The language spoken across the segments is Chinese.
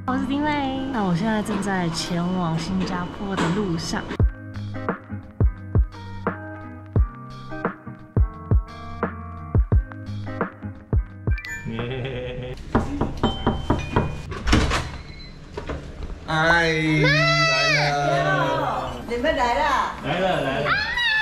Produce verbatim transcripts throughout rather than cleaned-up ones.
我是丁磊，那我现在正在前往新加坡的路上。 哎，来了！ 你们来了！ 来了来了！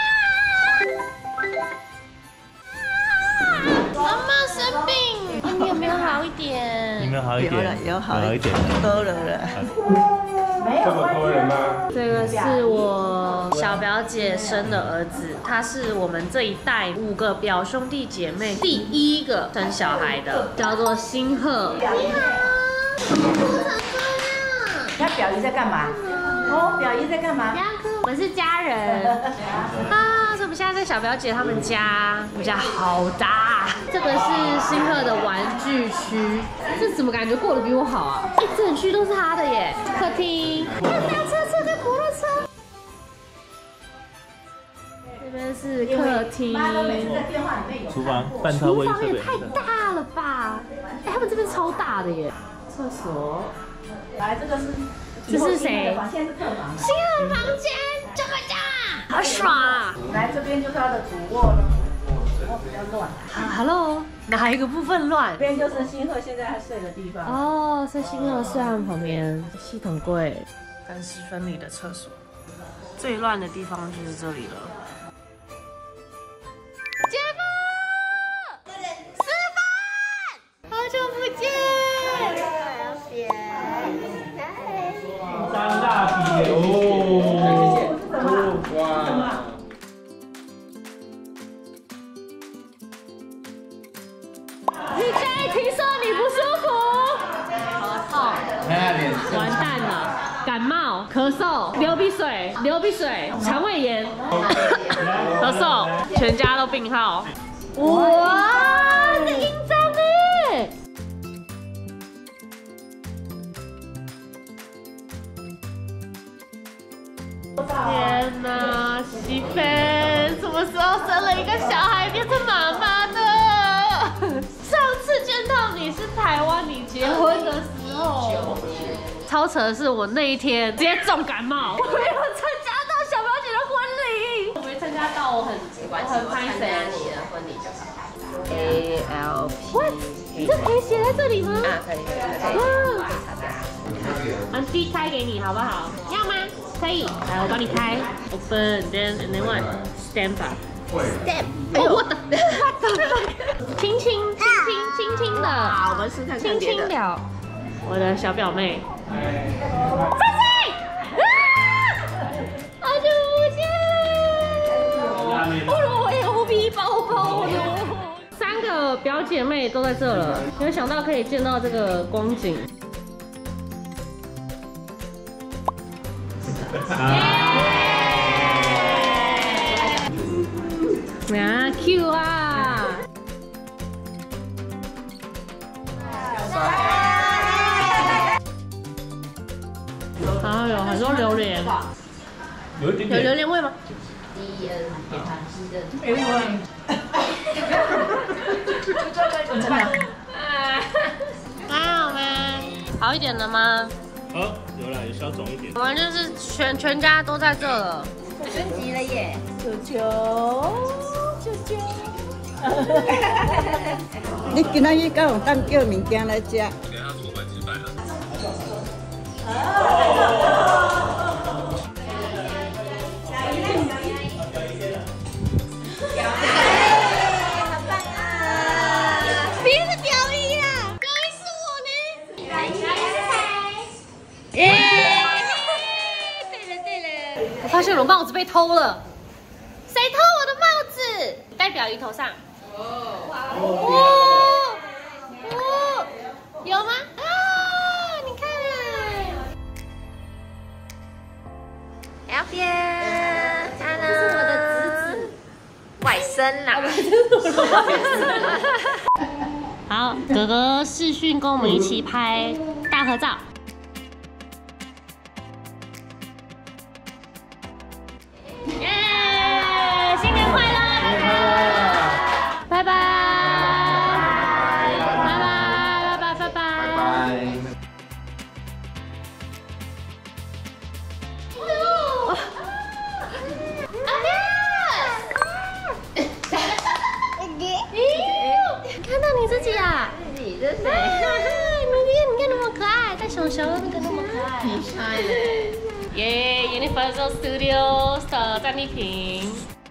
妈妈生病，你有没有好一点？ 你们好一点， 有好一点， 多了了。 这么多人吗？ 这个是我小表姐生的儿子，他是我们这一代五个表兄弟姐妹第一个生小孩的，叫做星赫。你好，哭成这样。 那表姨在干嘛？哦，表姨在干嘛？ 我们是家人啊，所以我们现在在小表姐他们家，我们家好大。这个是星赫的玩具区，这怎么感觉过得比我好啊？一整区都是他的耶。客厅，还有大车车跟摩托车。这边是客厅， 厨房半套卫浴设备。 厨房也太大了吧！哎，他们这边超大的耶。厕所， 来，这个是。 这是谁？ 现在是客房。 星赫房间，这个家好爽啊！ 来这边就是他的主卧了，主卧比较乱。 啊 ，Hello， 哪一个部分乱？ 这边就是星赫现在他睡的地方。 哦，在星赫睡岸旁边，系统柜，干湿分离的厕所。最乱的地方就是这里了。姐夫，吃饭，好久不见。 张大笔哦！哇！ 你现在听说你不舒服？咳嗽，完蛋了，感冒、咳嗽、流鼻水、流鼻水、肠胃炎、咳嗽，全家都病号。哇，这阴脏哎！天哪，喜芬什么时候生了一个小孩变成妈妈的？上次见到你是台湾你结婚的时候，超扯的是我那一天直接重感冒，我没有参加到小表姐的婚礼，我没参加到，我很我很拍谁你的婚礼就好。A L P， 这可以写在这里吗？啊，可以可以可以。哇，安迪开给你好不好？要吗？可以，来我帮你开 ，open then and then what stand up stand， 哦我的我的，轻轻轻轻轻轻的，好，我们试看轻轻的，我的小表妹，菲菲，好久不见，不如我也无比包包了，三个表姐妹都在这了，没有想到可以见到这个光景。啊 ，Q 啊！啊，有很多榴莲， 有一点有榴莲味吗？ 没味。真的？ 还好吗？好一点了吗？ 好，有了，有消肿一点。 我们就是全全家都在这了， 升级了耶！ 球球，球球。 你今仔日敢有当叫物件来吃？ 等下煮白鸡饭了。 别是表姨啦，表姨是我呢。表姨是谁？耶！对了对了，我发现我的帽子被偷了，谁偷我的帽子？戴表姨头上。哦，哇，哦，有吗？啊，你看， 小边 ，Hello， 这是我的侄子，外甥啦。 好，哥哥视讯跟我们一起拍大合照。耶！新年快乐！拜拜！拜拜！拜拜！拜拜！拜拜！ 种小那个那么可爱。很帅嘞！耶 ，Universal Studios 的战利品。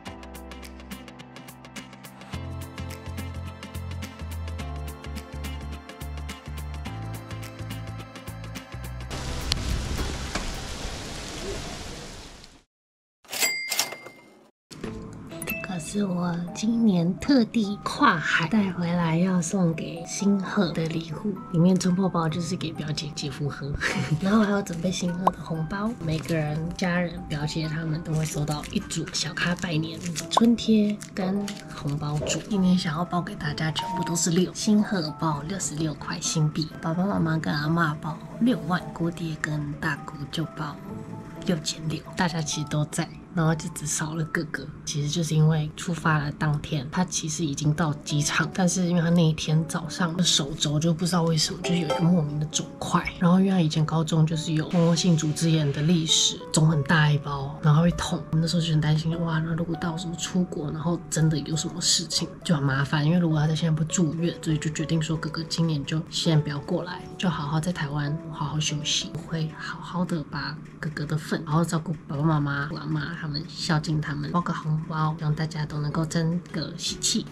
这是我今年特地跨海带回来要送给星赫的礼物，里面冲泡包就是给表姐姐夫喝，然后还要准备星赫的红包，每个人家人表姐他们都会收到一组小咖拜年春贴跟红包组，今年想要包给大家全部都是六，星赫包六十六块新币，爸爸妈妈跟阿嬷包六万，姑爹跟大姑就包六千六，大家其实都在。 然后就只少了哥哥，其实就是因为出发的当天，他其实已经到机场，但是因为他那一天早上手肘就不知道为什么就是有一个莫名的肿块，然后因为他以前高中就是有蜂窝性组织炎的历史，肿很大一包，然后会痛，我们那时候就很担心，哇，那如果到什么出国，然后真的有什么事情就很麻烦，因为如果他在现在不住院，所以就决定说哥哥今年就先不要过来，就好好在台湾好好休息，我会好好的把哥哥的份好好照顾爸爸妈妈、我阿妈。 他们孝敬他们，包个红包，让大家都能够争个喜气。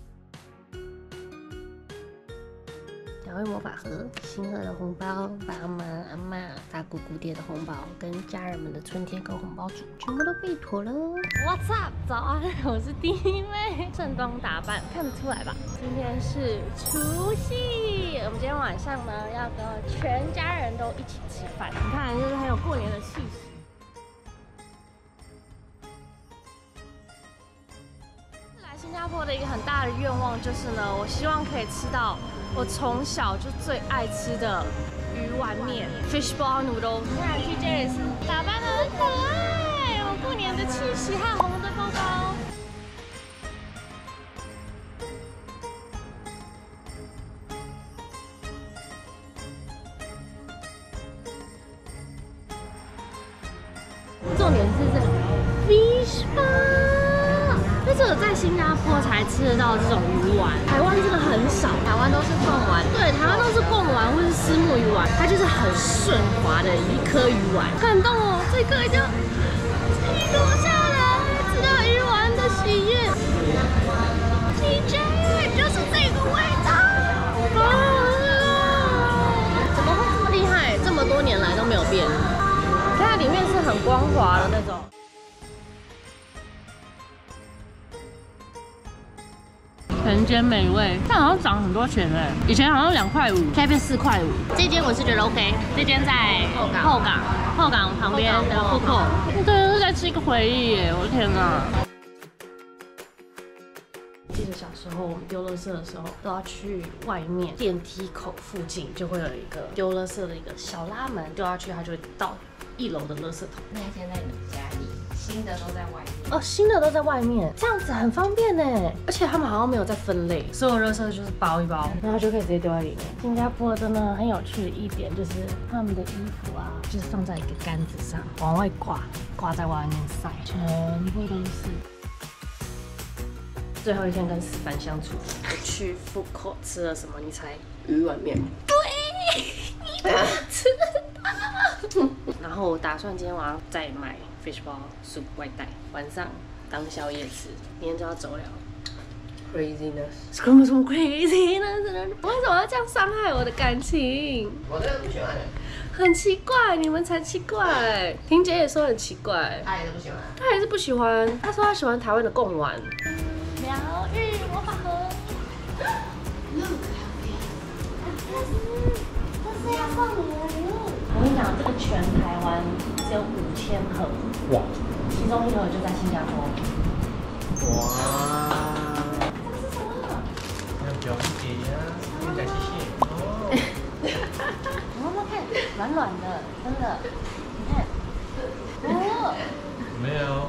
小慧魔法盒，星赫的红包，爸妈、阿妈、大姑姑爹的红包，跟家人们的春天跟红包组，全部都备妥了。What's up？ 早安，我是弟妹，正装打扮，看得出来吧？今天是除夕，我们今天晚上呢要跟全家人都一起吃饭，你看，就是很有过年的气息。 新加坡的一个很大的愿望就是呢，我希望可以吃到我从小就最爱吃的鱼丸面 （fishball noodle）。你看 T J 也是打扮得很可爱，有过年的气息，还有红的包包。重点是这个 fishball。 这只有在新加坡才吃得到这种鱼丸，台湾真的很少，台湾都是贡丸，对，台湾都是贡丸或是虱目鱼丸，它就是很顺滑的一颗鱼丸，感动哦，这颗就一落下来，吃到鱼丸的喜悦。T J 就是这个味道，啊！怎么会这么厉害？这么多年来都没有变，它里面是很光滑的那种。 全间美味，但好像涨很多钱哎！以前好像两块五，现在变四块五。这间我是觉得 OK， 这间在后港，后港，后港旁边的 Coco， 对，是在吃一个回忆耶！我的天哪！记得小时候我们丢垃圾的时候，都要去外面电梯口附近，就会有一个丢垃圾的一个小拉门，丢下去它就会到一楼的垃圾桶。 那间在你家里。 新的都在外面哦，新的都在外面，这样子很方便呢。而且他们好像没有在分类，所有垃圾就是包一包，然后就可以直接丢在里面。新加坡真的很有趣的一点就是他们的衣服啊，就是放在一个杆子上往外挂，挂在外面晒，全部都是。最后一天跟思凡相处，去 food court 吃了什么？你猜？鱼丸面。对，你吃得到。然后我打算今天晚上再买。 fishball soup 外带，晚上当宵夜吃，明天就要走了。Craziness， 什么什么 craziness？ 为什么要这样伤害我的感情？ 我真的不喜欢。 很奇怪，你们才奇怪。婷姐也说很奇怪， 她也是不喜欢。 她也是不喜欢，她说她喜欢台湾的贡丸。疗愈魔法盒。这是要送你的礼物。我跟你讲，这个全台湾只有五千盒。 哇！其中一盒就在新加坡。 哇！这是什么？要表姐呀，现在谢谢。哦。 你慢慢看，软软的，真的。你看。哦。 没有。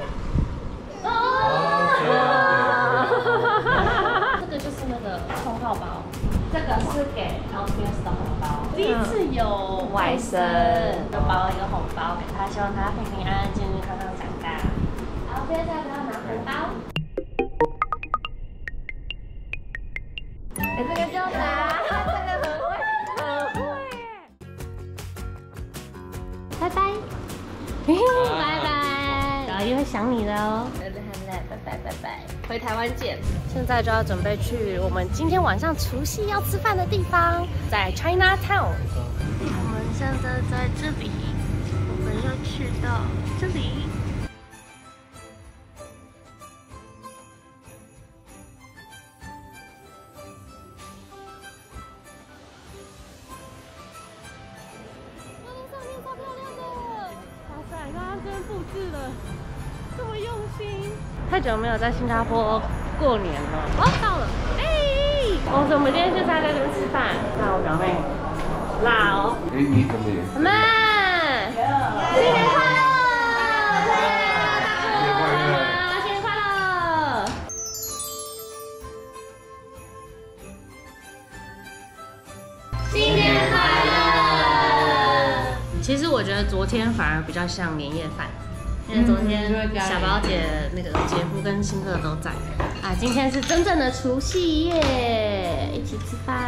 哦。这个就是那个冲泡包，这个是给 L P S 的红包。第一次有外甥，就包了一个红包给他，希望他平平安安、健健康康长大。L P S 要不要拿红包？哎，这个就拿，这个很会，很会。 会想你的哦。很累很累，拜拜拜拜，回台湾见。现在就要准备去我们今天晚上除夕要吃饭的地方，在 Chinatown。我们现在在这里，我们要去到这里。 布置了这么用心，太久没有在新加坡过年了。哦，到了，哎、欸，哦，所以我们今天就在这边吃饭。那我表妹，辣哦。哎、欸，你怎么也？妈妈，新年快乐！新年快乐！新年快乐！新年快乐！其实我觉得昨天反而比较像年夜饭。 因为昨天小宝姐那个姐夫跟新客都在啊，今天是真正的除夕夜，一起吃饭。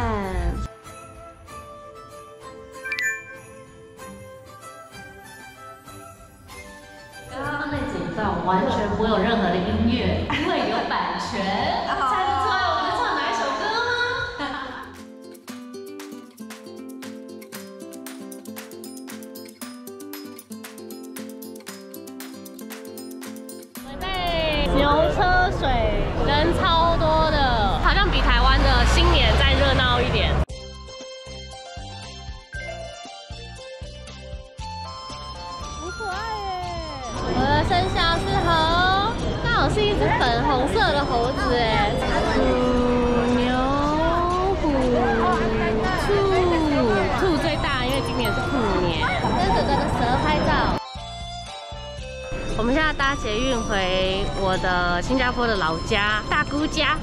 刚刚那几段完全不会有任何的音乐，因为有版权。猜得出来我们在唱哪一首歌吗？牛车水人超多的，好像比台湾的新年再热闹一点。很可爱耶！我的生肖是猴，刚好是一只粉红色的猴子哎。虎、牛、虎、兔，兔最大，因为今年是兔年。跟哥哥的蛇拍照。 我们现在搭捷运回我的新加坡的老家大姑家。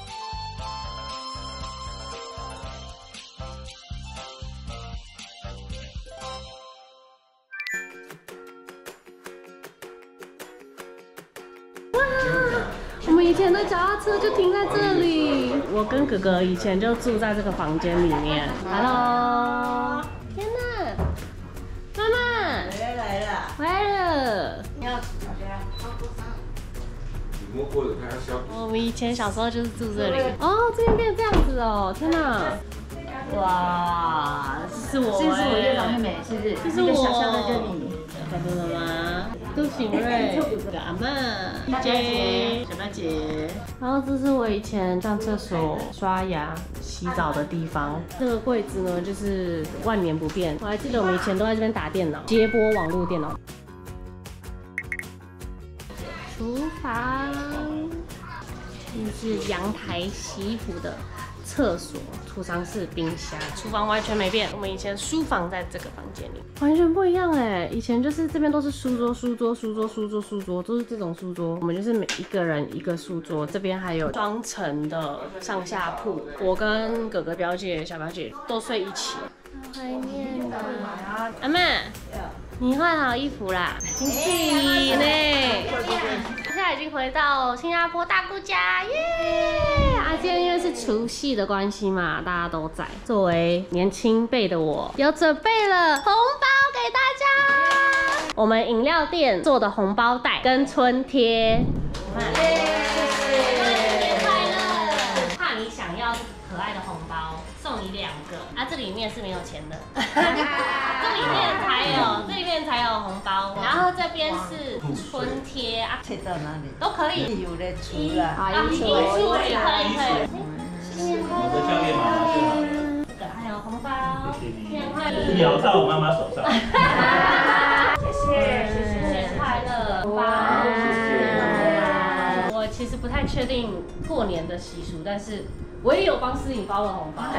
哇！我们以前的脚踏车就停在这里。我跟哥哥以前就住在这个房间里面。Hello， 天哪！妈妈，回来了，回来了。 我们以前小时候就是住这里哦，这边变这样子哦，天哪！哇，这是我， 这是我月长妹妹，是不是？ 这是我， 小小的就你， 小哥哥吗？杜醒瑞，阿嬷 ，P J， 小表姐。然后这是我以前上厕所、刷牙、洗澡的地方。这个柜子呢，就是万年不变。我还记得我们以前都在这边打电脑，接拨网络电脑。 厨房，这是阳台洗衣服的厕所，储藏室、冰箱，厨房完全没变。我们以前书房在这个房间里，完全不一样哎。以前就是这边都是书桌、书桌、书桌、书桌、书桌，都是这种书桌。我们就是每一个人一个书桌，这边还有双层的上下铺。我跟哥哥、表姐、小表姐都睡一起。好怀念啊！阿嬷。 你换好衣服啦，亲戚呢？现在已经回到新加坡大姑家耶！啊，今天因为是除夕的关系嘛，大家都在。作为年轻辈的我，有准备了红包给大家。我们饮料店做的红包袋跟春贴。耶！新年快乐！怕你想要可爱的红包，送你两个啊，这里面是没有钱的。这里面才有，这里面才有红包，然后这边是春贴啊，贴到哪里都可以，有的出了，啊，一出也可以，可以。新年快乐！我的项链妈妈最好了。这个还有红包，新年快乐！摇到我妈妈手上。谢谢，谢谢，新年快乐！红包，谢谢。我其实不太确定过年的习俗，但是我也有帮思颖包了红包。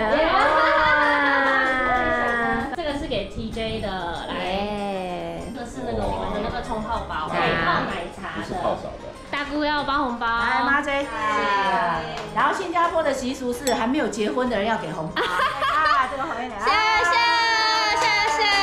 这个是给 T J 的，来，这是那个我们的那个冲泡包，可以泡奶茶的。大姑要包红包， 来妈 J， 然后新加坡的习俗是还没有结婚的人要给红包，啊，这个好一点， 谢谢谢谢。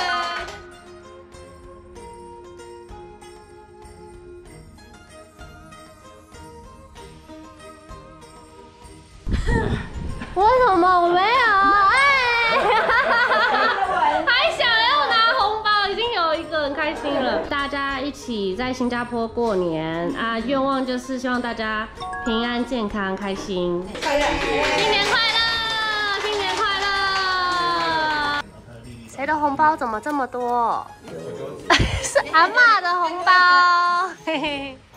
为什么我没有？哎，还想要拿红包，已经有一个很开心了。大家一起在新加坡过年啊，愿望就是希望大家平安、健康、开心。新年快乐！新年快乐！谁的红包怎么这么多？是阿嬷的红包，嘿嘿。